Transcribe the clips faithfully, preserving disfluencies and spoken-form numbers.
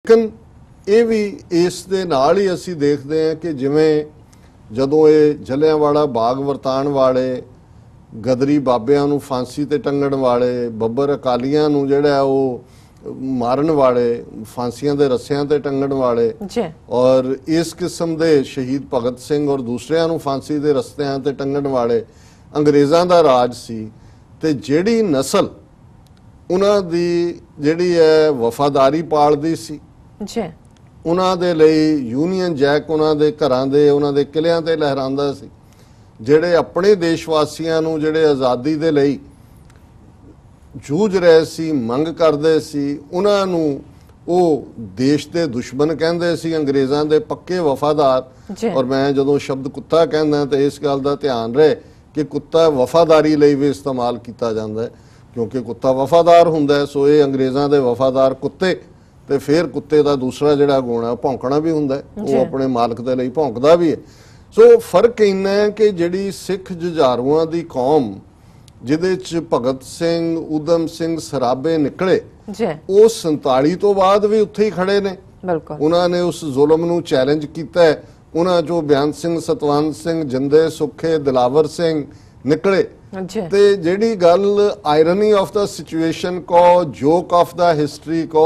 लेकिन ये भी इस दे नाल ही असी देखते हैं कि जिवें जदों ये जलियांवाला बाग वरताण वाले गदरी बाबियां नूं फांसी ते टंगण वाले बब्बर अकालियां नूं जिहड़ा वो मारन वाले फांसियां दे रस्सियां ते टंगण वाले और इस किस्म दे शहीद भगत सिंह और दूसरियां नूं फांसी दे रस्तियां ते टंगण वाले अंग्रेज़ां दा राज सी ते जिहड़ी नस्ल उन्हां दी जिहड़ी है वफादारी पालदी सी उन्हां दे लई यूनीयन जैक उन्हां दे घरां दे उन्हां दे किलियां ते लहरांदा सी जिहड़े अपने देशवासियां नूं जिहड़े आज़ादी दे लई जूझ रहे सी मंग करते सी उन्हां नूं वो देश के दुश्मन कहंदे सी अंग्रेज़ां दे पक्के वफादार। और मैं जदों शब्द कुत्ता कहना तो इस गल का ध्यान रहे कि कुत्ता वफादारी लई भी इस्तेमाल किया जाता है क्योंकि कुत्ता वफादार हुंदा है। सो ये अंग्रेज़ां दे वफादार कुत्ते ते फिर कुत्ते का दूसरा जिहड़ा गुण है भौंकना भी हुंदा है, वो अपने मालक दे लई भौंकदा भी है। सो फर्क इन्ना है कि जिहड़ी सिख जुझारूआं दी कौम जिहदे च भगत सिंह उधम सिंह सराबे निकले वो संताली तो बाद भी उत्थे ही खड़े ने। उन्होंने उस जुल्म नूं चैलेंज किया है। उन्हां चों बयान सिंह सतवंत सिंह जिंदे सुखे दिलावर सिंह निकले ते जिहड़ी गल आयरनी ऑफ द सिचुएशन को जोक ऑफ द हिस्टरी को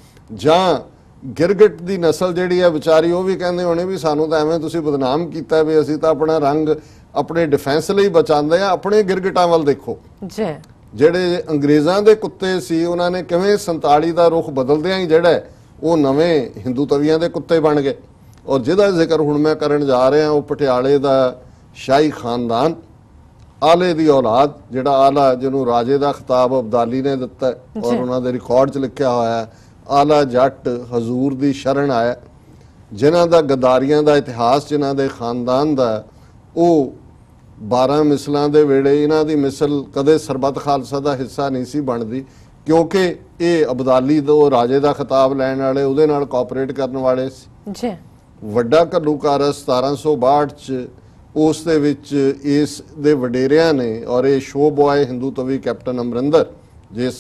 जां गिरगिट दी नस्ल जिहड़ी है विचारी वो भी कहंदे होणे भी सानू तां एवें तुसीं बदनाम कीता भी असीं तां अपना रंग अपने डिफेंस लई बचांदे आ। अपने गिरगिटां वल देखो जिहड़े अंग्रेज़ां दे कुत्ते सी उन्होंने किवें संताली दा रुख बदलदिआं ही जिहड़ा वो नवें हिंदू तवियां दे कुत्ते बन गए। और जिहदा जिक्र हुण मैं करन जा रहा वो पटियाले दा शाही खानदान आले दी औलाद जिहड़ा आला जिन्हों राजे दा खिताब अब्दाली ने दिता है और उन्होंने रिकॉर्ड च लिखिया होया है आला जट हजूर दी शरण आया जिन्हां दा गद्दारियां दा इतिहास जिन्हां दे खानदान दा वो बारह मिसलों के वेले इन्हों की मिसल कदे सरबत खालसा का हिस्सा नहीं सी बनती क्योंकि ये अब्दाली दो राजे का खिताब लैन वाले उहदे नाल कोऑपरेट करने वाले सी। वड्डा घल्लूकारा सतारह सौ बाहठ च उस दे विच इस दे वडेरियां ने और ये show boy Hindutvi captain Amarinder जिस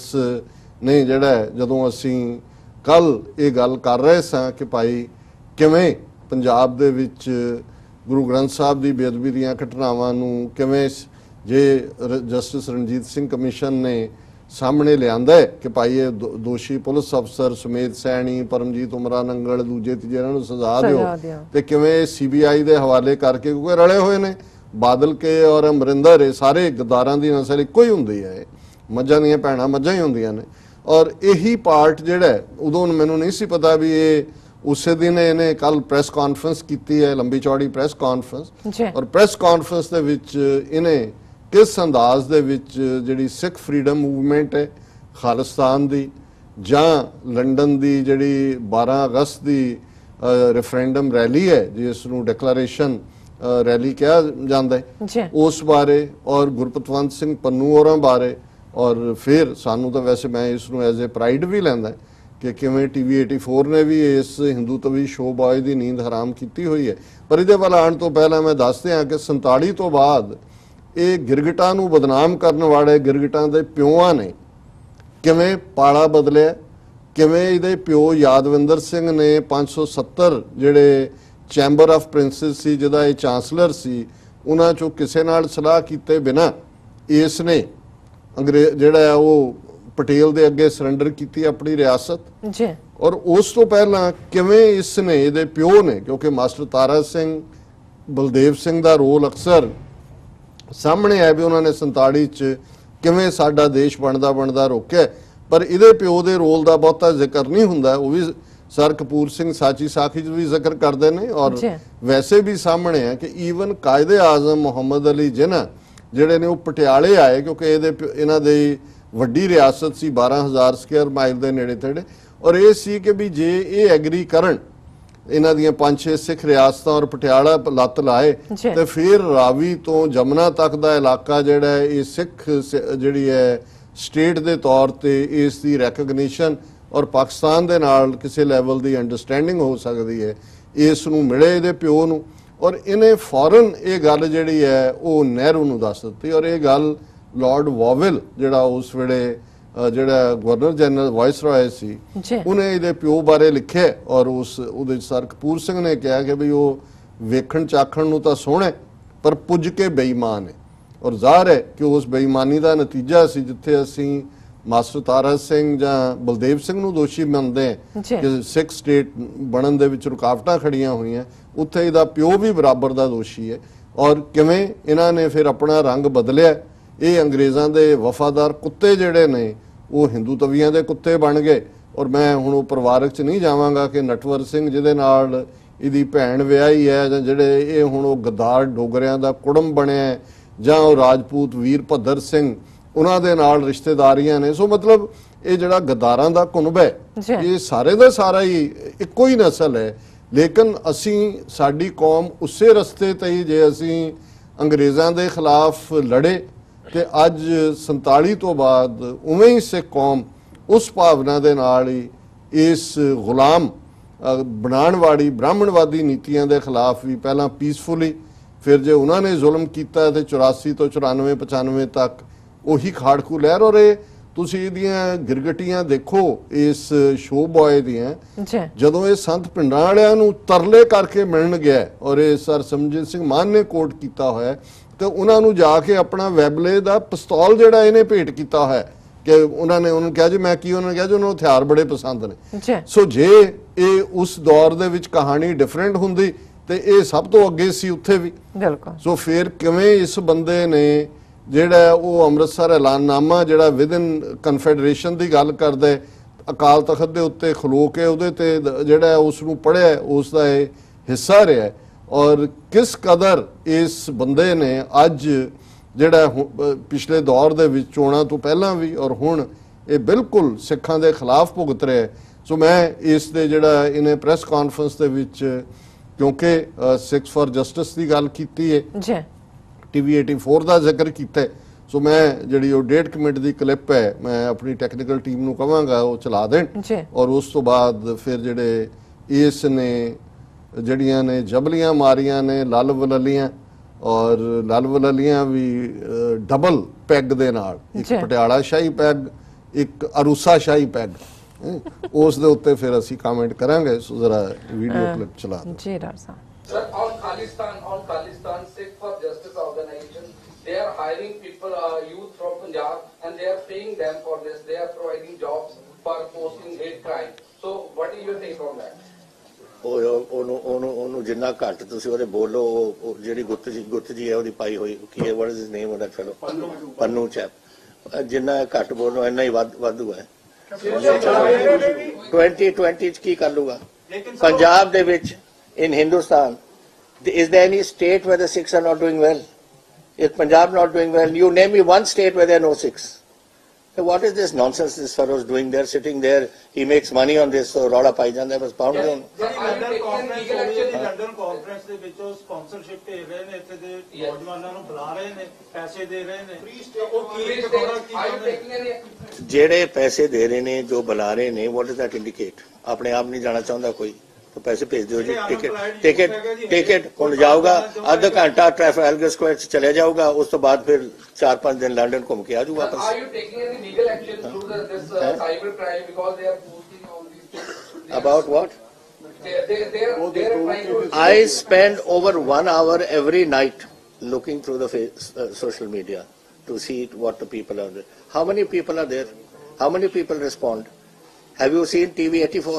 ने जिहड़ा जदों असीं कल ये गल कर रहे सां कि भाई किवें पंजाब दे विच गुरु ग्रंथ साहब की बेअदबी दीआं घटनावां नूं किवें जे जस्टिस रणजीत सिंह कमीशन ने सामने लियांदा है कि भाई ये दो, दोषी पुलिस अफसर सुमेध सैनी परमजीत उमरा नंगल दूजे तीजे इन्हां नूं सजा दिओ ते किवें सी बी आई के हवाले करके क्योंकि रले हुए ने बादल के और अमरिंदर ये सारे गद्दारां दी नस्ल इक्को ही हुंदी है मझां दीआं भैणां मझां ही हुंदियां ने। और यही पार्ट जिहड़ा उदों मैनूं नहीं सी पता भी ये उस दिन इन्हें कल प्रेस कॉन्फ्रेंस की है लंबी चौड़ी प्रेस कॉन्फ्रेंस और प्रेस कॉन्फ्रेंस दे विच इन्हें किस अंदाज दे विच जिहड़ी सिख फ्रीडम मूवमेंट है खालिस्तान दी जां लंडन दी जिहड़ी बारह अगस्त की रेफरेंडम रैली है जिसनूं डिक्लेरेशन रैली कहा जाता है उस बारे और गुरपतवंत सिंह पन्नू होरां बारे और फिर सानू तो वैसे मैं इसनूं एज ए प्राइड भी लैंदा कि किवें टी वी एटी फोर ने भी इस हिंदू तवी शो बॉय की नींद हराम की हुई है। पर इहदे वाल आउण तो पहला मैं दस दिआं कि संताली तो बाद ये गिरगिटां नूं बदनाम करने वाले गिरगिटां दे प्योआं ने किवें पाला बदलिया किवें इहदे प्यो यादविंदर सिंह ने पाँच सौ सत्तर जिहड़े चैंबर ऑफ प्रिंसिस सी जिहदा ये चांसलर सी उन्हां चों किसे नाल सलाह कीते बिना इसने अंग्रेज जिहड़ा वो पटेल दे अगे सरैंडर की अपनी रियासत और उस तो पहला किवें इसने इहदे प्यो ने क्योंकि मास्टर तारा सिंह बलदेव सिंह का रोल अक्सर सामने आया भी उन्होंने संताली च किवें साडा देश बनदा बनदा रोकिया पर इहदे प्यो दे रोल का बहुता जिक्र नहीं हुंदा। वो भी सर कपूर सिंह साची साखी च भी जिक्र करते हैं और वैसे भी सामने है कि ईवन कायदे आजम मुहम्मद अली जिन्ना जिहड़े ने वो पटियाले आए क्योंकि इहदे इन्हां दे वड्डी रियासत सी बारह हज़ार स्क्वेयर माइल के नेड़े तेड़े और ये सी कि भी जे ये एग्री करन इन्हां दीआं पंज छे सिख रियासतां और पटियाला लत्त लाए तो फिर रावी तो जमुना तक का इलाका जिहड़ा है ये सिख जिहड़ी है स्टेट के तौर पर इसकी रैकगनीशन और पाकिस्तान दे नाल किसी लैवल की अंडरस्टैंडिंग हो सकती है इस नूं मिले इहदे प्यो नूं और इन्हें फौरन ये गल जिहड़ी है वो नेहरू नूं दस दित्ती और ये गल लॉर्ड वॉविल जिहड़ा उस वेले ਜਿਹੜਾ ਗਵਰਨਰ ਜਨਰਲ ਵਾਇਸਰਾਏ ਸੀ ਉਹਨੇ ਇਹਦੇ ਪਿਓ ਬਾਰੇ ਲਿਖਿਆ ਔਰ ਉਸ ਉਹਦੇ ਸਰ ਕਪੂਰ ਸਿੰਘ ਨੇ ਕਿਹਾ ਕਿ ਵੀ ਉਹ ਵੇਖਣ ਚਾਖਣ ਨੂੰ ਤਾਂ ਸੋਹਣਾ ਪਰ ਪੁੱਜ ਕੇ ਬੇਈਮਾਨ ਹੈ ਔਰ ਜ਼ਾਹਰ ਹੈ ਕਿ ਉਸ ਬੇਈਮਾਨੀ ਦਾ ਨਤੀਜਾ ਸੀ ਜਿੱਥੇ ਅਸੀਂ ਮਾਸਟਰ ਤਾਰਾ ਸਿੰਘ ਜਾਂ ਬਲਦੇਵ ਸਿੰਘ ਨੂੰ ਦੋਸ਼ੀ ਮੰਨਦੇ ਹਾਂ ਕਿ ਸਿੱਖ ਸਟੇਟ ਬਣਨ ਦੇ ਵਿੱਚ ਰੁਕਾਵਟਾਂ ਖੜੀਆਂ ਹੋਈਆਂ ਉੱਥੇ ਇਹਦਾ ਪਿਓ ਵੀ ਬਰਾਬਰ ਦਾ ਦੋਸ਼ੀ ਹੈ ਔਰ ਕਿਵੇਂ ਇਹਨਾਂ ਨੇ ਫਿਰ ਆਪਣਾ ਰੰਗ ਬਦਲਿਆ ਇਹ ਅੰਗਰੇਜ਼ਾਂ ਦੇ ਵਫਾਦਾਰ ਕੁੱਤੇ ਜਿਹੜੇ ਨੇ ਉਹ ਹਿੰਦੂ ਤਵੀਆਂ ਦੇ ਕੁੱਤੇ ਬਣ ਗਏ ਔਰ ਮੈਂ ਹੁਣ ਉਹ ਪਰਿਵਾਰਕ 'ਚ ਨਹੀਂ ਜਾਵਾਂਗਾ ਕਿ ਨਟਵਰ ਸਿੰਘ ਜਿਹਦੇ ਨਾਲ ਇਹਦੀ ਭੈਣ ਵਿਆਹੀ ਹੈ ਜਾਂ ਜਿਹੜੇ ਇਹ ਹੁਣ ਉਹ ਗਦਾਰ ਡੋਗਰਿਆਂ ਦਾ ਕੁੜਮ ਬਣਿਆ ਜਾਂ ਉਹ ਰਾਜਪੂਤ ਵੀਰ ਭੱਦਰ ਸਿੰਘ ਉਹਨਾਂ ਦੇ ਨਾਲ ਰਿਸ਼ਤੇਦਾਰੀਆਂ ਨੇ ਸੋ ਮਤਲਬ ਇਹ ਜਿਹੜਾ ਗਦਾਰਾਂ ਦਾ ਕੁਨਬ ਹੈ ਇਹ ਸਾਰੇ ਦਾ ਸਾਰਾ ਹੀ ਇੱਕੋ ਹੀ ਨਸਲ ਹੈ ਲੇਕਿਨ ਅਸੀਂ ਸਾਡੀ ਕੌਮ ਉਸੇ ਰਸਤੇ ਤੇ ਹੀ ਜੇ ਅਸੀਂ ਅੰਗਰੇਜ਼ਾਂ ਦੇ ਖਿਲਾਫ ਲੜੇ ਤੇ ਅੱਜ ਸੰਤਾਲੀ ਤੋਂ ਬਾਅਦ ਉਵੇਂ ਹੀ ਸਿੱਖ ਕੌਮ ਉਸ ਭਾਵਨਾ ਦੇ ਨਾਲ ਹੀ ਇਸ ਗੁਲਾਮ ਬਣਾਉਣ ਵਾਲੀ ਬ੍ਰਾਹਮਣਵਾਦੀ ਨੀਤੀਆਂ ਦੇ ਖਿਲਾਫ ਵੀ ਪਹਿਲਾਂ ਪੀਸਫੁਲੀ ਫਿਰ ਜੇ ਉਹਨਾਂ ਨੇ ਜ਼ੁਲਮ ਕੀਤਾ ਤੇ ਚੁਰਾਸੀ ਤੋਂ ਚੁਰਾਨਵੇਂ ਪਚਾਨਵੇਂ ਤੱਕ ਉਹੀ ਖਾੜਕੂ ਲਹਿਰ ਔਰ ਇਹ ਤੁਸੀਂ ਇਹਦੀਆਂ ਗਿਰਗਟੀਆਂ ਦੇਖੋ ਇਸ ਸ਼ੋ ਬॉय ਦੀਆਂ ਜਦੋਂ ਇਹ ਸੰਤ ਪਿੰਡਾਂ ਵਾਲਿਆਂ ਨੂੰ ਤਰਲੇ ਕਰਕੇ ਮਿਲਣ ਗਿਆ ਔਰ ਇਹ ਸਰ ਸਮਜੀਤ ਸਿੰਘ ਮਾਨ ਨੇ ਕੋਟ ਕੀਤਾ ਹੋਇਆ ਤੇ ਉਹਨਾਂ ਨੂੰ ਜਾ ਕੇ ਆਪਣਾ ਵੈਬਲੇ ਦਾ ਪਿਸਤੌਲ ਜਿਹੜਾ ਇਹਨੇ ਭੇਟ ਕੀਤਾ ਹੋਇਆ ਕਿ ਉਹਨਾਂ ਨੇ ਉਹਨੂੰ ਕਿਹਾ ਜੀ ਮੈਂ ਕੀ ਉਹਨਾਂ ਨੇ ਕਿਹਾ ਜੀ ਉਹਨਾਂ ਨੂੰ ਹਥਿਆਰ ਬੜੇ ਪਸੰਦ ਨੇ ਸੋ ਜੇ ਇਹ ਉਸ ਦੌਰ ਦੇ ਵਿੱਚ ਕਹਾਣੀ ਡਿਫਰੈਂਟ ਹੁੰਦੀ ਤੇ ਇਹ ਸਭ ਤੋਂ ਅੱਗੇ ਸੀ ਉੱਥੇ ਵੀ ਬਿਲਕੁਲ ਸੋ ਫਿਰ ਕਿਵੇਂ ਇਸ ਬੰਦੇ ਨੇ ਜਿਹੜਾ ਉਹ ਅੰਮ੍ਰਿਤਸਰ ਐਲਾਨਨਾਮਾ ਜਿਹੜਾ ਵਿਦਨ ਕਨਫੈਡਰੇਸ਼ਨ ਦੀ ਗੱਲ ਕਰਦਾ ਅਕਾਲ ਤਖਤ ਦੇ ਉੱਤੇ ਖਲੋ ਕੇ ਉਹਦੇ ਤੇ ਜਿਹੜਾ ਉਸ ਨੂੰ ਪੜ੍ਹਿਆ ਉਸ ਦਾ ਇਹ ਹਿੱਸਾ ਰਿਹਾ ਔਰ ਕਿਸ ਕਦਰ ਇਸ ਬੰਦੇ ਨੇ ਅੱਜ ਜਿਹੜਾ ਪਿਛਲੇ ਦੌਰ ਦੇ ਵਿੱਚ ਚੋਣਾਂ ਤੋਂ ਪਹਿਲਾਂ ਵੀ ਔਰ ਹੁਣ ਇਹ ਬਿਲਕੁਲ ਸਿੱਖਾਂ ਦੇ ਖਿਲਾਫ ਭੁਗਤ ਰਿਹਾ ਸੋ ਮੈਂ ਇਸ ਦੇ ਜਿਹੜਾ ਇਹਨੇ ਪ੍ਰੈਸ ਕਾਨਫਰੰਸ ਦੇ ਵਿੱਚ ਕਿਉਂਕਿ ਸਿੱਖਸ ਫॉर ਜਸਟਿਸ ਦੀ ਗੱਲ ਕੀਤੀ ਹੈ ਜੀ ਟੀਵੀ ਚੌਰਾਸੀ ਦਾ ਜ਼ਿਕਰ ਕੀਤਾ ਸੋ ਮੈਂ ਜਿਹੜੀ ਉਹ ਡੇਢ ਮਿੰਟ ਦੀ ਕਲਿੱਪ ਹੈ ਮੈਂ ਆਪਣੀ ਟੈਕਨੀਕਲ ਟੀਮ ਨੂੰ ਕਹਾਂਗਾ ਉਹ ਚਲਾ ਦੇਣ ਔਰ ਉਸ ਤੋਂ ਬਾਅਦ ਫਿਰ ਜਿਹੜੇ ਇਸ ਨੇ ਜਿਹੜੀਆਂ ਨੇ ਜਬਲੀਆਂ ਮਾਰੀਆਂ ਨੇ ਲਲ ਵਲਲੀਆਂ ਔਰ ਲਲ ਵਲਲੀਆਂ ਵੀ ਡਬਲ ਪੈਗ ਦੇ ਨਾਲ ਇੱਕ ਪਟਿਆਲਾ ਸ਼ਾਹੀ ਪੈਗ ਇੱਕ ਅਰੂਸਾ ਸ਼ਾਹੀ ਪੈਗ ਉਸ ਦੇ ਉੱਤੇ ਫਿਰ ਅਸੀਂ ਕਮੈਂਟ ਕਰਾਂਗੇ ਸੋ ਜ਼ਰਾ ਵੀਡੀਓ ਕਲਿੱਪ ਚਲਾ ਦਿਓ ਜੀ doctor sahib Sir, on Khalistan, on Khalistan, Sikh for Justice organization, they are hiring people, uh, youth from Punjab, and they are paying them for this. They are providing jobs for posting hate crime. So, what is your take on that? ਉਹ ਉਹਨੂੰ ਉਹਨੂੰ ਉਹਨੂੰ ਜਿੰਨਾ ਘੱਟ ਤੁਸੀਂ ਉਹਦੇ ਬੋਲੋ ਉਹ ਜਿਹੜੀ ਗੁੱਤ ਜੀ ਗੁੱਤ ਜੀ ਹੈ ਉਹਦੀ ਪਾਈ ਹੋਈ ਕੀ ਹੈ what is his name of that fellow Pannu chap ਜਿੰਨਾ ਘੱਟ ਬੋਲੋ ਇੰਨਾ ਹੀ ਵੱਧ ਵਾਧੂ ਹੈ twenty twenty ਚ ਕੀ ਕਰ ਲੂਗਾ ਪੰਜਾਬ ਦੇ ਵਿੱਚ in Hindustan is there any state where the Sikhs are not doing well? Is Punjab not doing well? You name me one state where there are no Sikhs. So what is this nonsense this fellow is doing there, sitting there? He makes money on this, so Roda Paijan, there was pound on. London conference, London conference ਦੇ ਵਿੱਚੋਂ sponsorship ਭੇਜ ਰਹੇ ਨੇ ਇੱਥੇ ਦੇ ਨੌਜਵਾਨਾਂ ਨੂੰ ਬੁਲਾ ਰਹੇ ਨੇ ਪੈਸੇ ਦੇ ਰਹੇ ਨੇ ਉਹ ਕੀ ਥੋੜਾ ਕੀ ਜਿਹੜੇ ਪੈਸੇ ਦੇ ਰਹੇ ਨੇ ਜੋ ਬੁਲਾ ਰਹੇ ਨੇ what does that indicate? ਆਪਣੇ ਆਪ ਨਹੀਂ ਜਾਣਾ ਚਾਹੁੰਦਾ ਕੋਈ तो पैसे भेज दो जी टिकट टिकट टिकट कौन जाऊगा आधा घंटा ट्रैफलगर स्क्वायर से चले जाऊगा उस तो बाद फिर चार पांच दिन लंदन घूम के आ जाऊगा वापस Are you taking any legal action through the, this uh, cyber crime because they are posting all these things? About what? They they they are they are trying to. I spend over one hour every night looking through the face, uh, social media to see what the people are there. How many people are there? How many people respond? Have you seen T V eighty-four?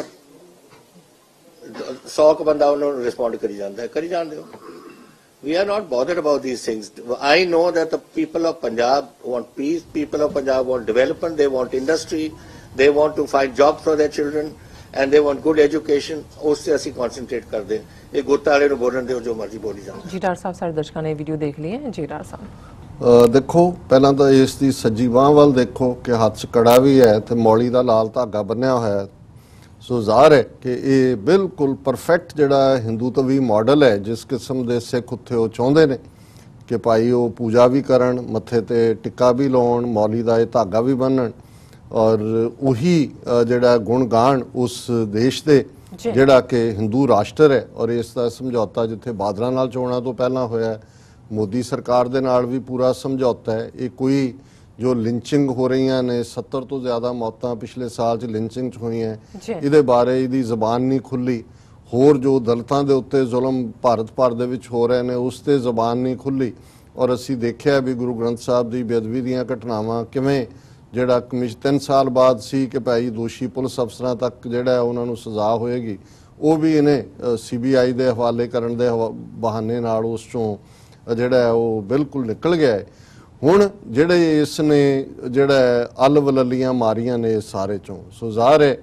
सौ का बंदा उन्होंने respond करी जाता है करी जान दो we are not bothered about these things I know that the people of Punjab want peace people of Punjab want development they want industry they want to find job for their children and they want good education उससे ਅਸੀਂ concentrate ਕਰਦੇ ਇਹ ਗੁੱਤ ਵਾਲੇ ਨੂੰ ਬੋਲਣ ਦਿਓ ਜੋ ਮਰਜ਼ੀ ਬੋਲੀ ਜਾਣ ਜੀ ਡਾਕਟਰ ਸਾਹਿਬ ਸਾਡੇ ਦਰਸ਼ਕਾਂ ਨੇ ਵੀਡੀਓ ਦੇਖ ਲਈ ਹੈ ਜੀ ਡਾਕਟਰ ਸਾਹਿਬ ਦੇਖੋ ਪਹਿਲਾਂ ਤਾਂ ਇਸ ਦੀ ਸੱਜੀ ਬਾਹ ਵੱਲ ਦੇਖੋ ਕਿ ਹੱਥ 'ਚ ਕੜਾ ਵੀ ਹੈ ਤੇ ਮੌਲੀ ਦਾ ਲਾਲ ਧਾਗਾ ਬੰਨਿਆ ਹੋਇਆ ਹੈ ਸੋ ਜ਼ਾਹਰ ਹੈ ਕਿ ਇਹ ਬਿਲਕੁਲ ਪਰਫੈਕਟ ਜਿਹੜਾ ਹਿੰਦੂਤਵੀ ਮਾਡਲ ਹੈ ਜਿਸ ਕਿਸਮ ਦੇ ਸਿੱਖ ਉੱਥੇ ਉਹ ਚਾਹੁੰਦੇ ਨੇ ਕਿ ਭਾਈ ਉਹ ਪੂਜਾ ਵੀ ਕਰਨ ਮੱਥੇ ਤੇ ਟਿੱਕਾ ਵੀ ਲਾਉਣ ਮੌਲੀ ਦਾ ਇਹ ਧਾਗਾ ਵੀ ਬੰਨਣ ਔਰ ਉਹੀ ਜਿਹੜਾ ਗੁਣ ਗਾਣ ਉਸ ਦੇਸ਼ ਦੇ ਜਿਹੜਾ ਕਿ ਹਿੰਦੂ ਰਾਸ਼ਟਰ ਹੈ ਔਰ ਇਸ ਦਾ ਸਮਝੌਤਾ ਜਿੱਥੇ ਬਾਦਲਾਂ ਨਾਲ ਚੋਣਾਂ ਤੋਂ ਪਹਿਲਾਂ ਹੋਇਆ ਮੋਦੀ ਸਰਕਾਰ ਦੇ ਨਾਲ ਵੀ ਪੂਰਾ ਸਮਝੌਤਾ ਹੈ ਇਹ ਕੋਈ ਜੋ ਲਿੰਚਿੰਗ ਹੋ ਰਹੀਆਂ ਨੇ, ਸੱਤਰ ਤੋਂ ਜ਼ਿਆਦਾ ਮੌਤਾਂ ਪਿਛਲੇ ਸਾਲ 'ਚ ਲਿੰਚਿੰਗ 'ਚ ਹੋਈਆਂ, ਜੀ। ਇਹਦੇ ਬਾਰੇ ਇਹਦੀ ਜ਼ਬਾਨ ਨਹੀਂ ਖੁੱਲੀ। ਹੋਰ ਜੋ ਦਲਿਤਾਂ ਦੇ ਉੱਤੇ ਜ਼ੁਲਮ ਭਾਰਤ ਭਰ ਦੇ ਵਿੱਚ ਹੋ ਰਹੇ ਨੇ ਉਸ ਤੇ ਜ਼ਬਾਨ ਨਹੀਂ ਖੁੱਲੀ। ਔਰ ਅਸੀਂ ਦੇਖਿਆ ਵੀ ਗੁਰੂ ਗ੍ਰੰਥ ਸਾਹਿਬ ਦੀ ਬੇਅਦਬੀ ਦੀਆਂ ਘਟਨਾਵਾਂ ਕਿਵੇਂ ਜਿਹੜਾ ਕਮਿਸ਼ਨ ਤਿੰਨ ਸਾਲ ਬਾਅਦ ਸੀ ਕਿ ਭਾਈ ਦੋਸ਼ੀ ਪੁਲਿਸ ਅਫਸਰਾਂ ਤੱਕ ਜਿਹੜਾ ਉਹਨਾਂ ਨੂੰ ਸਜ਼ਾ ਹੋਏਗੀ, ਉਹ ਵੀ ਇਹਨੇ ਸੀ ਬੀ ਆਈ ਦੇ ਹਵਾਲੇ ਕਰਨ ਦੇ ਬਹਾਨੇ ਨਾਲ ਉਸ ਚੋਂ ਜਿਹੜਾ ਉਹ ਬਿਲਕੁਲ ਨਿਕਲ ਗਿਆ ਹੈ। ਹੁਣ ਜਿਹੜੇ ਇਸ ਨੇ ਜਿਹੜਾ ਅਲ ਵਲਲੀਆਂ ਮਾਰੀਆਂ ਨੇ ਸਾਰੇ ਚੋਂ, ਸੋ ਜ਼ਾਹਰ ਹੈ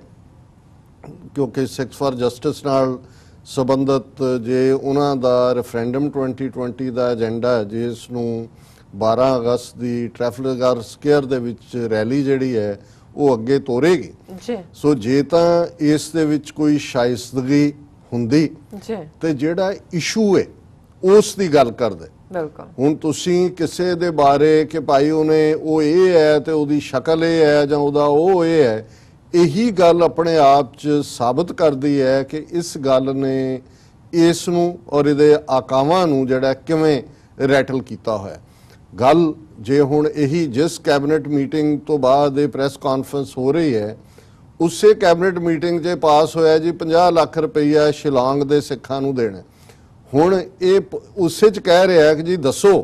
ਕਿਉਂਕਿ ਸਿੱਖਸ ਫਾਰ ਜਸਟਿਸ ਨਾਲ ਸੰਬੰਧਿਤ ਜੇ ਉਹਨਾਂ ਦਾ ਰੈਫਰੈਂਡਮ ਟਵੈਂਟੀ ਟਵੈਂਟੀ ਦਾ ਏਜੰਡਾ ਹੈ, ਜਿਸ ਨੂੰ ਬਾਰਾਂ ਅਗਸਤ ਦੀ ਟ੍ਰੈਫਲਗਰ ਸਕੁਅਰ ਦੇ ਵਿੱਚ ਰੈਲੀ ਜਿਹੜੀ ਹੈ ਉਹ ਅੱਗੇ ਤੋਰੇਗੀ। ਜੀ। ਸੋ ਜੇ ਤਾਂ ਇਸ ਦੇ ਵਿੱਚ ਕੋਈ ਸ਼ਾਇਸਤਗੀ ਹੁੰਦੀ ਜੀ ਤੇ ਜਿਹੜਾ ਇਸ਼ੂ ਹੈ ਉਸ ਦੀ ਗੱਲ ਕਰਦੇ। ਬਿਲਕੁਲ। ਹੁਣ ਤੁਸੀਂ ਕਿਸੇ ਦੇ ਬਾਰੇ ਕਿ ਭਾਈ ਉਹਨੇ ਉਹ ਇਹ ਹੈ ਤੇ ਉਹਦੀ ਸ਼ਕਲ ਇਹ ਹੈ ਜਾਂ ਉਹਦਾ ਉਹ ਇਹ ਹੈ, ਇਹੀ ਗੱਲ ਆਪਣੇ ਆਪ 'ਚ ਸਾਬਤ ਕਰਦੀ ਹੈ ਕਿ ਇਸ ਗੱਲ ਨੇ ਇਸ ਨੂੰ ਔਰ ਇਹਦੇ ਆਕਾਵਾਂ ਨੂੰ ਜਿਹੜਾ ਕਿਵੇਂ ਰੈਟਲ ਕੀਤਾ ਹੋਇਆ। ਗੱਲ ਜੇ ਹੁਣ ਇਹੀ ਜਿਸ ਕੈਬਨਿਟ ਮੀਟਿੰਗ ਤੋਂ ਬਾਅਦ ਇਹ ਪ੍ਰੈਸ ਕਾਨਫਰੰਸ ਹੋ ਰਹੀ ਹੈ, ਉਸੇ ਕੈਬਨਿਟ ਮੀਟਿੰਗ 'ਚ ਪਾਸ ਹੋਇਆ ਜੀ ਪੰਜਾਹ ਲੱਖ ਰੁਪਈਆ ਸ਼ਿਲਾਂਗ ਦੇ ਸਿੱਖਾਂ ਨੂੰ ਦੇਣਾ। ਹੁਣ ਇਹ ਉਸੇ 'ਚ ਕਹਿ ਰਿਹਾ ਕਿ ਜੀ ਦੱਸੋ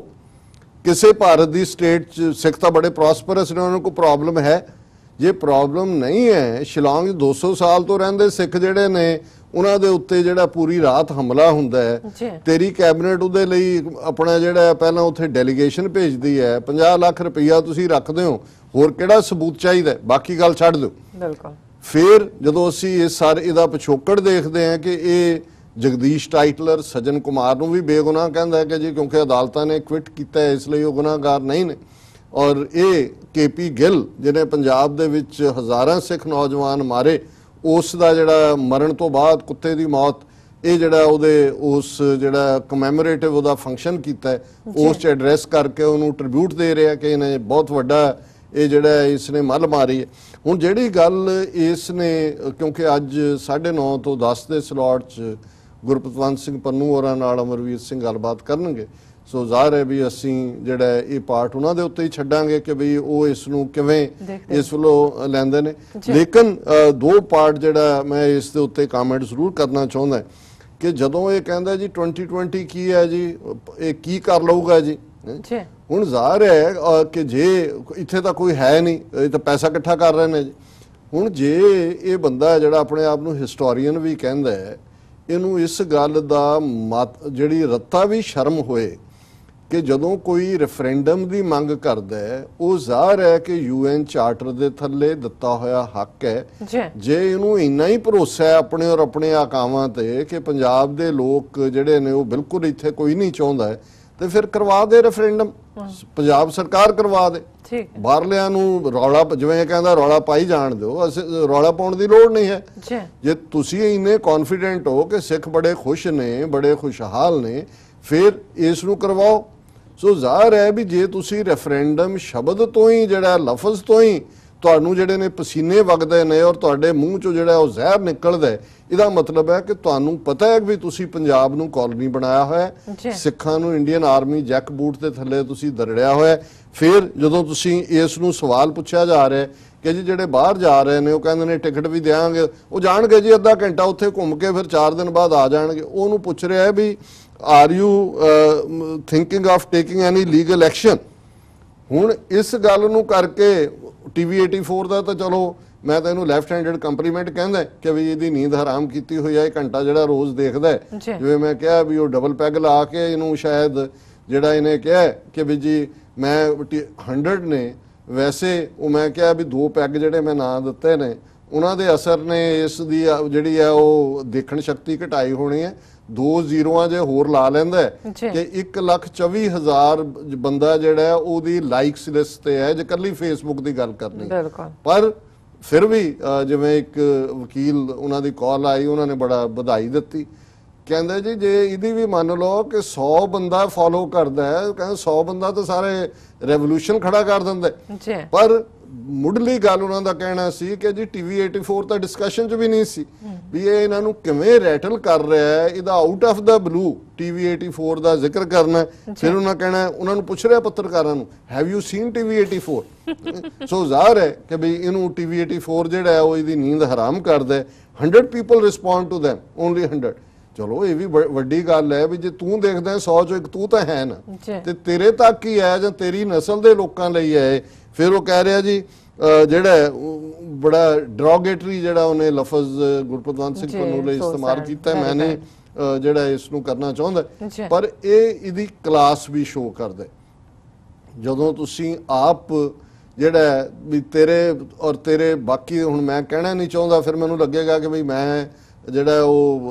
ਕਿਸੇ ਭਾਰਤ ਦੀ ਸਟੇਟ 'ਚ ਸਿੱਖ ਤਾਂ ਬੜੇ ਪ੍ਰੋਸਪਰਸ ਨੇ, ਉਹਨਾਂ ਨੂੰ ਕੋਈ ਪ੍ਰੋਬਲਮ ਹੈ? ਜੇ ਪ੍ਰੋਬਲਮ ਨਹੀਂ ਹੈ, ਸ਼ਿਲਾਂਗ ਦੋ ਸੌ ਸਾਲ ਤੋਂ ਰਹਿੰਦੇ ਸਿੱਖ ਜਿਹੜੇ ਨੇ ਉਹਨਾਂ ਦੇ ਉੱਤੇ ਜਿਹੜਾ ਪੂਰੀ ਰਾਤ ਹਮਲਾ ਹੁੰਦਾ ਹੈ, ਤੇਰੀ ਕੈਬਨਿਟ ਉਹਦੇ ਲਈ ਆਪਣਾ ਜਿਹੜਾ ਪਹਿਲਾਂ ਉੱਥੇ ਡੈਲੀਗੇਸ਼ਨ ਭੇਜਦੀ ਹੈ, ਪੰਜਾਹ ਲੱਖ ਰੁਪਈਆ ਤੁਸੀਂ ਰੱਖਦੇ ਹੋ, ਹੋਰ ਕਿਹੜਾ ਸਬੂਤ ਚਾਹੀਦਾ? ਬਾਕੀ ਗੱਲ ਛੱਡ ਦਿਓ। ਬਿਲਕੁਲ। ਫਿਰ ਜਦੋਂ ਅਸੀਂ ਇਹ ਸਾਰੇ ਇਹਦਾ ਪਿਛੋਕੜ ਦੇਖਦੇ ਹਾਂ ਕਿ ਇਹ ਜਗਦੀਸ਼ ਟਾਈਟਲਰ ਸੱਜਣ ਕੁਮਾਰ ਨੂੰ ਵੀ ਬੇਗੁਨਾਹ ਕਹਿੰਦਾ ਹੈ ਕਿ ਜੀ ਕਿਉਂਕਿ ਅਦਾਲਤਾਂ ਨੇ ਕੁਇਟ ਕੀਤਾ ਹੈ ਇਸ ਲਈ ਉਹ ਗੁਨਾਹਗਾਰ ਨਹੀਂ ਨੇ, ਔਰ ਇਹ ਕੇ ਪੀ ਗਿੱਲ ਜਿਹਨੇ ਪੰਜਾਬ ਦੇ ਵਿੱਚ ਹਜ਼ਾਰਾਂ ਸਿੱਖ ਨੌਜਵਾਨ ਮਾਰੇ, ਉਸ ਦਾ ਜਿਹੜਾ ਮਰਨ ਤੋਂ ਬਾਅਦ ਕੁੱਤੇ ਦੀ ਮੌਤ, ਇਹ ਜਿਹੜਾ ਉਹਦੇ ਉਸ ਜਿਹੜਾ ਕਮੈਮੋਰੇਟਿਵ ਉਹਦਾ ਫੰਕਸ਼ਨ ਕੀਤਾ ਹੈ, ਉਸ 'ਚ ਐਡਰੈਸ ਕਰਕੇ ਉਹਨੂੰ ਟ੍ਰਿਬਿਊਟ ਦੇ ਰਿਹਾ ਕਿ ਇਹਨੇ ਬਹੁਤ ਵੱਡਾ ਇਹ ਜਿਹੜਾ ਇਸ ਨੇ ਮੱਲ ਮਾਰੀ ਹੈ। ਹੁਣ ਜਿਹੜੀ ਗੱਲ ਇਸ ਨੇ ਕਿਉਂਕਿ ਅੱਜ ਸਾਢੇ ਨੌ ਤੋਂ ਦਸ ਦੇ ਸਲੋਟ 'ਚ ਗੁਰਪਤਵੰਤ ਸਿੰਘ ਪੰਨੂ ਹੋਰਾਂ ਨਾਲ ਅਮਰਵੀਰ ਸਿੰਘ ਗੱਲਬਾਤ ਕਰਨਗੇ, ਸੋ ਜ਼ਾਹਰ ਹੈ ਵੀ ਅਸੀਂ ਜਿਹੜਾ ਇਹ ਪਾਰਟ ਉਹਨਾਂ ਦੇ ਉੱਤੇ ਹੀ ਛੱਡਾਂਗੇ ਕਿ ਵੀ ਉਹ ਇਸ ਨੂੰ ਕਿਵੇਂ ਇਸ ਵੱਲੋਂ ਲੈਂਦੇ ਨੇ। ਲੇਕਿਨ ਦੋ ਪਾਰਟ ਜਿਹੜਾ ਮੈਂ ਇਸ ਦੇ ਉੱਤੇ ਕਮੈਂਟ ਜ਼ਰੂਰ ਕਰਨਾ ਚਾਹੁੰਦਾ ਕਿ ਜਦੋਂ ਇਹ ਕਹਿੰਦਾ ਜੀ ਟਵੈਂਟੀ ਟਵੈਂਟੀ ਕੀ ਹੈ ਜੀ, ਇਹ ਕੀ ਕਰ ਲਊਗਾ ਜੀ। ਹੁਣ ਜ਼ਾਹਰ ਹੈ ਕਿ ਜੇ ਇੱਥੇ ਤਾਂ ਕੋਈ ਹੈ ਨਹੀਂ, ਇਹ ਤਾਂ ਪੈਸਾ ਇਕੱਠਾ ਕਰ ਰਹੇ ਨੇ ਜੀ। ਹੁਣ ਜੇ ਇਹ ਬੰਦਾ ਜਿਹੜਾ ਆਪਣੇ ਆਪ ਨੂੰ ਹਿਸਟੋਰੀਅਨ ਵੀ ਕਹਿੰਦਾ ਹੈ, ਇਹਨੂੰ ਇਸ ਗੱਲ ਦਾ ਮਤ ਜਿਹੜੀ ਰੱਤਾ ਵੀ ਸ਼ਰਮ ਹੋਏ ਕਿ ਜਦੋਂ ਕੋਈ ਰੈਫਰੈਂਡਮ ਦੀ ਮੰਗ ਕਰਦਾ ਹੈ, ਉਹ ਜ਼ਾਹਰ ਹੈ ਕਿ ਯੂ ਐਨ ਚਾਰਟਰ ਦੇ ਥੱਲੇ ਦਿੱਤਾ ਹੋਇਆ ਹੱਕ ਹੈ। ਜੇ ਇਹਨੂੰ ਇੰਨਾ ਹੀ ਭਰੋਸਾ ਹੈ ਆਪਣੇ ਔਰ ਆਪਣੇ ਆਕਾਵਾਂ ਤੇ ਕਿ ਪੰਜਾਬ ਦੇ ਲੋਕ ਜਿਹੜੇ ਨੇ ਉਹ ਬਿਲਕੁਲ ਇੱਥੇ ਕੋਈ ਨਹੀਂ ਚਾਹੁੰਦਾ, ਤੇ ਫਿਰ ਕਰਵਾ ਦੇ ਰੈਫਰੈਂਡਮ, ਪੰਜਾਬ ਸਰਕਾਰ ਕਰਵਾ ਦੇ। ਬਾਹਰਲਿਆਂ ਨੂੰ ਰੌਲਾ ਜਿਵੇਂ ਕਹਿੰਦਾ ਰੌਲਾ ਪਾਈ ਜਾਣ ਦਿਓ, ਅਸੀਂ ਰੌਲਾ ਪਾਉਣ ਦੀ ਲੋੜ ਨਹੀਂ ਹੈ। ਜੇ ਤੁਸੀਂ ਇੰਨੇ ਕੌਨਫੀਡੈਂਟ ਹੋ ਕਿ ਸਿੱਖ ਬੜੇ ਖੁਸ਼ ਨੇ, ਬੜੇ ਖੁਸ਼ਹਾਲ ਨੇ, ਫਿਰ ਇਸ ਨੂੰ ਕਰਵਾਓ। ਸੋ ਜ਼ਾਹਰ ਹੈ ਵੀ ਜੇ ਤੁਸੀਂ ਰੈਫਰੈਂਡਮ ਸ਼ਬਦ ਤੋਂ ਹੀ ਜਿਹੜਾ ਲਫ਼ਜ਼ ਤੋਂ ਹੀ ਤੁਹਾਨੂੰ ਜਿਹੜੇ ਨੇ ਪਸੀਨੇ ਵਗਦੇ ਨੇ ਔਰ ਤੁਹਾਡੇ ਮੂੰਹ ਚੋਂ ਜਿਹੜਾ ਉਹ ਜ਼ਹਿਰ ਨਿਕਲਦਾ, ਇਹਦਾ ਮਤਲਬ ਹੈ ਕਿ ਤੁਹਾਨੂੰ ਪਤਾ ਹੈ ਵੀ ਤੁਸੀਂ ਪੰਜਾਬ ਨੂੰ ਕਾਲੋਨੀ ਬਣਾਇਆ ਹੋਇਆ, ਸਿੱਖਾਂ ਨੂੰ ਇੰਡੀਅਨ ਆਰਮੀ ਜੈਕ ਬੂਟ ਦੇ ਥੱਲੇ ਤੁਸੀਂ ਦਰੜਿਆ ਹੋਇਆ। ਫਿਰ ਜਦੋਂ ਤੁਸੀਂ ਇਸ ਨੂੰ ਸਵਾਲ ਪੁੱਛਿਆ ਜਾ ਰਿਹਾ ਕਿ ਜੀ ਜਿਹੜੇ ਬਾਹਰ ਜਾ ਰਹੇ ਨੇ ਉਹ ਕਹਿੰਦੇ ਨੇ ਟਿਕਟ ਵੀ ਦੇਵਾਂਗੇ, ਉਹ ਜਾਣਗੇ ਜੀ ਅੱਧਾ ਘੰਟਾ ਉੱਥੇ ਘੁੰਮ ਕੇ ਫਿਰ ਚਾਰ ਦਿਨ ਬਾਅਦ ਆ ਜਾਣਗੇ। ਉਹਨੂੰ ਪੁੱਛ ਰਿਹਾ ਹੈ ਵੀ are you thinking of taking any legal action. ਹੁਣ ਇਸ ਗੱਲ ਨੂੰ ਕਰਕੇ ਟੀਵੀ ਏਟੀ ਫੋਰ ਦਾ ਤਾਂ ਚਲੋ ਮੈਂ ਤਾਂ ਇਹਨੂੰ ਲੈਫਟ ਹੈਂਡਡ ਕੰਪਲੀਮੈਂਟ ਕਹਿੰਦਾ ਕਿ ਵੀ ਇਹਦੀ ਨੀਂਦ ਹਰਾਮ ਕੀਤੀ ਹੋਈ ਹੈ, ਇਹ ਘੰਟਾ ਜਿਹੜਾ ਰੋਜ਼ ਦੇਖਦਾ ਹੈ। ਜਿਵੇਂ ਮੈਂ ਕਿਹਾ ਵੀ ਉਹ ਡਬਲ ਪੈਗ ਲਾ ਕੇ ਇਹਨੂੰ ਸ਼ਾਇਦ ਜਿਹੜਾ ਇਹਨੇ ਕਿਹਾ ਕਿ ਵੀ ਜੀ ਮੈਂ ਹੰਡਰਡ ਨੇ, ਵੈਸੇ ਉਹ ਮੈਂ ਕਿਹਾ ਵੀ ਦੋ ਪੈਗ ਜਿਹੜੇ ਮੈਂ ਨਾਂ ਦਿੱਤੇ ਨੇ ਉਹਨਾਂ ਦੇ ਅਸਰ ਨੇ ਇਸ ਦੀ ਜਿਹੜੀ ਹੈ ਉਹ ਦੇਖਣ ਸ਼ਕਤੀ ਘਟਾਈ ਹੋਣੀ ਹੈ। ਦੋ ਜ਼ੀਰੋਆਂ ਜੇ ਹੋਰ ਲਾ ਲੈਂਦਾ ਕਿ ਇੱਕ ਲੱਖ ਚੌਵੀ ਹਜ਼ਾਰ ਬੰਦਾ ਜਿਹੜਾ ਉਹਦੀ ਲਾਈਕਸ ਲਿਸਟ ਤੇ ਹੈ, ਜੇ ਕੱਲੀ ਫੇਸਬੁੱਕ ਦੀ ਗੱਲ ਕਰਨੀ। ਪਰ ਫਿਰ ਵੀ ਜਿਵੇਂ ਇੱਕ ਵਕੀਲ ਉਹਨਾਂ ਦੀ ਕਾਲ ਆਈ, ਉਹਨਾਂ ਨੇ ਬੜਾ ਵਧਾਈ ਦਿੱਤੀ, ਕਹਿੰਦੇ ਜੀ ਜੇ ਇਹਦੀ ਵੀ ਮੰਨ ਲਓ ਕਿ ਸੌ ਬੰਦਾ ਫੋਲੋ ਕਰਦਾ ਹੈ, ਕਹਿੰਦੇ ਸੌ ਬੰਦਾ ਤਾਂ ਸਾਰੇ ਰੈਵੋਲੂਸ਼ਨ ਖੜਾ ਕਰ ਦਿੰਦਾ, ਪਰ ਮੁੱਢਲੀ ਗੱਲ ਉਹਨਾਂ ਦਾ ਕਹਿਣਾ ਸੀ ਕਿ ਜੀ ਟੀਵੀ eighty four ਤਾਂ ਡਿਸਕਸ਼ਨ 'ਚ ਵੀ ਨਹੀਂ ਸੀ ਵੀ ਇਹ ਇਹਨਾਂ ਨੂੰ ਕਿਵੇਂ ਰੈਟਲ ਕਰ ਰਿਹਾ ਹੈ, ਇਹਦਾ out of the blue TV eighty four ਦਾ ਜ਼ਿਕਰ ਕਰਨਾ। ਫਿਰ ਉਹਨਾਂ ਕਹਿਣਾ, ਉਹਨਾਂ ਨੂੰ ਪੁੱਛ ਰਿਹਾ ਪੱਤਰਕਾਰਾਂ ਨੂੰ, have you seen TV eighty four? So ਜ਼ਾਹਰ ਹੈ ਕਿ ਵੀ ਇਹਨੂੰ ਟੀਵੀ eighty four ਜਿਹੜਾ ਹੈ ਉਹ ਇਹਦੀ ਨੀਂਦ ਹਰਾਮ ਕਰਦਾ ਹੈ। hundred people respond to them, only hundred। ਚਲੋ ਇਹ ਵੀ ਵੱਡੀ ਗੱਲ ਹੈ ਵੀ ਜੇ ਤੂੰ ਦੇਖਦਾ ਸੌ ਚੋਂ ਇੱਕ ਤੂੰ ਤਾਂ ਹੈ ਨਾ, ਤੇ ਤੇਰੇ ਤੱਕ ਹੀ ਹੈ ਜਾਂ ਤੇਰੀ ਨਸਲ ਦੇ ਲੋਕਾਂ ਲਈ ਹੈ। ਫਿਰ ਉਹ ਕਹਿ ਰਿਹਾ ਜੀ ਜਿਹੜਾ ਬੜਾ ਡਰੋਗੇਟਰੀ ਜਿਹੜਾ ਉਹਨੇ ਲਫ਼ਜ਼ ਗੁਰਪਤਵੰਤ ਸਿੰਘ ਪੰਨੂ ਲਈ ਇਸਤੇਮਾਲ ਕੀਤਾ, ਮੈਂ ਨਹੀਂ ਜਿਹੜਾ ਇਸ ਨੂੰ ਕਰਨਾ ਚਾਹੁੰਦਾ, ਪਰ ਇਹ ਇਹਦੀ ਕਲਾਸ ਵੀ ਸ਼ੋ ਕਰਦਾ। ਜਦੋਂ ਤੁਸੀਂ ਆਪ ਜਿਹੜਾ ਵੀ ਤੇਰੇ ਔਰ ਤੇਰੇ ਬਾਕੀ, ਹੁਣ ਮੈਂ ਕਹਿਣਾ ਨਹੀਂ ਚਾਹੁੰਦਾ, ਫਿਰ ਮੈਨੂੰ ਲੱਗੇਗਾ ਕਿ ਵੀ ਮੈਂ ਜਿਹੜਾ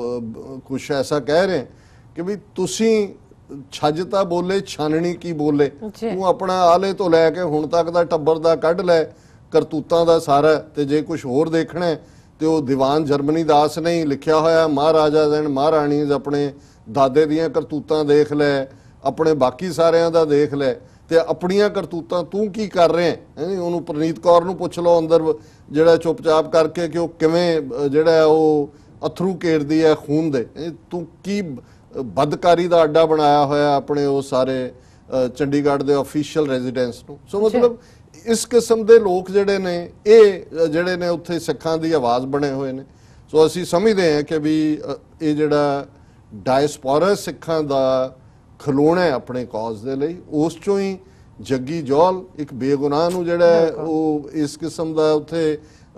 ਉਹ ਕੁਛ ਐਸਾ ਕਹਿ ਰਹੇ ਕਿ ਵੀ ਤੁਸੀਂ ਛੱਜ ਤਾਂ ਬੋਲੇ, ਛਾਨਣੀ ਕੀ ਬੋਲੇ। ਤੂੰ ਆਪਣਾ ਆਲੇ ਤੋਂ ਲੈ ਕੇ ਹੁਣ ਤੱਕ ਦਾ ਟੱਬਰ ਦਾ ਕੱਢ ਲੈ ਕਰਤੂਤਾਂ ਦਾ ਸਾਰਾ, ਤੇ ਜੇ ਕੁਝ ਹੋਰ ਦੇਖਣਾ ਤੇ ਉਹ ਦੀਵਾਨ ਜਰਮਨੀ ਦਾਸ ਨੇ ਲਿਖਿਆ ਹੋਇਆ ਮਹਾਰਾਜਾ ਐਂਡ ਮਹਾਰਾਣੀਜ਼, ਆਪਣੇ ਦਾਦੇ ਦੀਆਂ ਕਰਤੂਤਾਂ ਦੇਖ ਲੈ, ਆਪਣੇ ਬਾਕੀ ਸਾਰਿਆਂ ਦਾ ਦੇਖ ਲੈ, ਤੇ ਆਪਣੀਆਂ ਕਰਤੂਤਾਂ ਤੂੰ ਕੀ ਕਰ ਰਿਹਾ ਹੈ। ਉਹਨੂੰ ਪ੍ਰਨੀਤ ਕੌਰ ਨੂੰ ਪੁੱਛ ਲਓ ਅੰਦਰ ਜਿਹੜਾ ਚੁੱਪਚਾਪ ਕਰਕੇ ਕਿ ਉਹ ਕਿਵੇਂ ਜਿਹੜਾ ਉਹ ਅਥਰੂ ਕੇਰਦੀ ਹੈ ਖੂਨ ਦੇ, ਤੂੰ ਕੀ ਬਦਕਾਰੀ ਦਾ ਅੱਡਾ ਬਣਾਇਆ ਹੋਇਆ ਆਪਣੇ ਉਹ ਸਾਰੇ ਚੰਡੀਗੜ੍ਹ ਦੇ ਆਫੀਸ਼ੀਅਲ ਰੈਜ਼ੀਡੈਂਸ ਨੂੰ। ਸੋ ਮਤਲਬ ਇਸ ਕਿਸਮ ਦੇ ਲੋਕ ਜਿਹੜੇ ਨੇ ਇਹ ਜਿਹੜੇ ਨੇ ਉੱਥੇ ਸਿੱਖਾਂ ਦੀ ਆਵਾਜ਼ ਬਣੇ ਹੋਏ ਨੇ। ਸੋ ਅਸੀਂ ਸਮਝਦੇ ਹਾਂ ਕਿ ਵੀ ਇਹ ਜਿਹੜਾ ਡਾਇਸਪੋਰਾ ਸਿੱਖਾਂ ਦਾ ਖਲੋਣਾ ਹੈ ਆਪਣੇ ਕੌਜ਼ ਦੇ ਲਈ, ਉਸ ਚੋਂ ਹੀ ਜੱਗੀ ਜੌਲ ਇੱਕ ਬੇਗੁਨਾਹ ਨੂੰ ਜਿਹੜਾ ਉਹ ਇਸ ਕਿਸਮ ਦਾ ਉੱਥੇ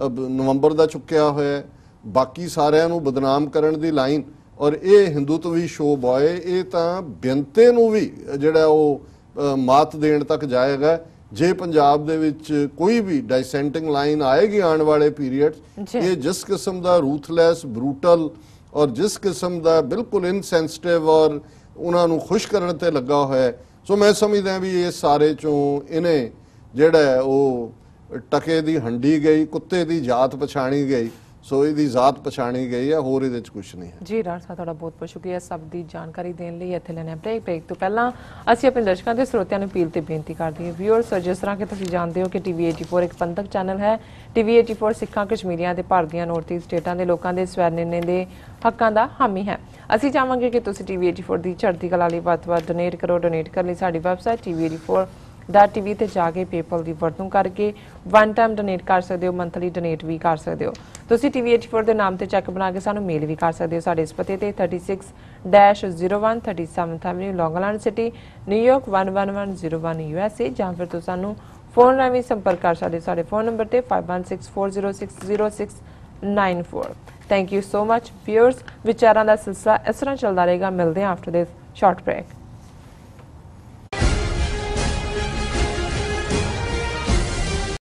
ਨਵੰਬਰ ਦਾ ਚੁੱਕਿਆ ਹੋਇਆ, ਬਾਕੀ ਸਾਰਿਆਂ ਨੂੰ ਬਦਨਾਮ ਕਰਨ ਦੀ ਲਾਈਨ। ਔਰ ਇਹ ਹਿੰਦੂਤਵੀ ਸ਼ੋ ਬॉय ਇਹ ਤਾਂ ਬੇਨਤੇ ਨੂੰ ਵੀ ਜਿਹੜਾ ਉਹ ਮਾਤ ਦੇਣ ਤੱਕ ਜਾਏਗਾ ਜੇ ਪੰਜਾਬ ਦੇ ਵਿੱਚ ਕੋਈ ਵੀ ਡਾਈਸੈਂਟਿੰਗ ਲਾਈਨ ਆਏਗੀ ਆਉਣ ਵਾਲੇ ਪੀਰੀਅਡਸ। ਇਹ ਜਿਸ ਕਿਸਮ ਦਾ ਰੂਥਲੈਸ ਬਰੂਟਲ ਔਰ ਜਿਸ ਕਿਸਮ ਦਾ ਬਿਲਕੁਲ ਇਨਸੈਂਸਿਟਿਵ ਔਰ ਉਹਨਾਂ ਨੂੰ ਖੁਸ਼ ਕਰਨ ਤੇ ਲੱਗਾ ਹੋਇਆ, ਸੋ ਮੈਂ ਸਮਝਦਾ ਵੀ ਇਹ ਸਾਰੇ ਚੋਂ ਇਹਨੇ ਜਿਹੜਾ ਉਹ ਟਕੇ ਦੀ ਹੰਡੀ ਗਈ, ਕੁੱਤੇ ਦੀ ਜਾਤ ਪਛਾਣੀ ਗਈ, ਸੋ ਇਹਦੀ ਜ਼ਾਤ ਪਛਾਣੀ ਗਈ ਹੈ, ਹੋਰ ਇਹਦੇ 'ਚ ਕੁਝ ਨਹੀਂ ਹੈ। ਜੀ ਰਾਜ ਸਾਹਿਬ ਤੁਹਾਡਾ ਬਹੁਤ ਬਹੁਤ ਸ਼ੁਕਰੀਆ ਸਭ ਦੀ ਜਾਣਕਾਰੀ ਦੇਣ ਲਈ। ਇੱਥੇ ਲੈਣੇ ਬ੍ਰੇਕ ਬ੍ਰੇਕ ਤੋਂ ਪਹਿਲਾਂ ਅਸੀਂ ਆਪਣੇ ਦਰਸ਼ਕਾਂ ਦੇ ਸਰੋਤਿਆਂ ਨੂੰ ਅਪੀਲ ਤੇ ਬੇਨਤੀ ਕਰਦੇ ਹਾਂ, ਵਿਊਅਰਸ ਜਿਸ ਤਰ੍ਹਾਂ ਕਿ ਤੁਸੀਂ ਜਾਣਦੇ ਹੋ ਕਿ ਟੀਵੀ eighty four ਇੱਕ ਪੰਥਕ ਚੈਨਲ ਹੈ। ਟੀਵੀ eighty four ਸਿੱਖਾਂ, ਕਸ਼ਮੀਰੀਆਂ ਤੇ ਭਾਰਤ ਦੀਆਂ ਨੌਰਥ ਈਸਟ ਸਟੇਟਾਂ ਦੇ ਲੋਕਾਂ ਦੇ ਸਵੈ ਨਿਰਣੇ ਦੇ ਹੱਕਾਂ ਦਾ ਹਾਮੀ ਹੈ। ਅਸੀਂ ਚਾਹਾਂਗੇ ਕਿ ਤੁਸੀਂ ਟੀਵੀ eighty four ਦੀ ਚੜ੍ਹਦੀ ਕਲਾ ਲਈ ਵੱਧ ਤੋਂ ਵੱਧ ਡੋਨੇਟ ਕਰੋ। ਡੋਨੇਟ ਕਰਨ ਲਈ ਸਾਡੀ website T V eighty four dot T V ਤੇ ਜਾ ਕੇ ਪੇਪਲ ਦੀ ਵਰਤੋਂ ਕਰਕੇ ਵਨ ਟਾਈਮ ਡੋਨੇਟ ਕਰ ਸਕਦੇ ਹੋ, ਮੰਥਲੀ ਡੋਨੇਟ ਵੀ ਕਰ ਸਕਦੇ ਹੋ। ਤੁਸੀਂ ਟੀਵੀ eighty four ਦੇ ਨਾਮ ਤੇ ਚੈੱਕ ਬਣਾ ਕੇ ਸਾਨੂੰ ਮੇਲ ਵੀ ਕਰ ਸਕਦੇ ਹੋ ਸਾਡੇ ਇਸ ਪਤੇ ਤੇ thirty-six dash zero one thirty-seventh Avenue, Long Island City, ਨਿਊਯਾਰਕ one one one zero one U S A, ਜਾਂ ਫਿਰ ਤੁਸੀਂ ਸਾਨੂੰ ਫੋਨ ਰਾਹੀਂ ਸੰਪਰਕ ਕਰ ਸਕਦੇ ਸਾਡੇ ਫੋਨ ਨੰਬਰ ਤੇ five one six four zero six zero six nine four। Thank you so much viewers. ਵਿਚਾਰਾਂ ਦਾ ਸਿਲਸਿਲਾ ਇਸ ਤਰ੍ਹਾਂ ਚੱਲਦਾ ਰਹੇਗਾ। ਮਿਲਦੇ ਹਾਂ ਆਫਟਰ ਦਿਸ ਸ਼ਾਰਟ ਬ੍ਰੇਕ।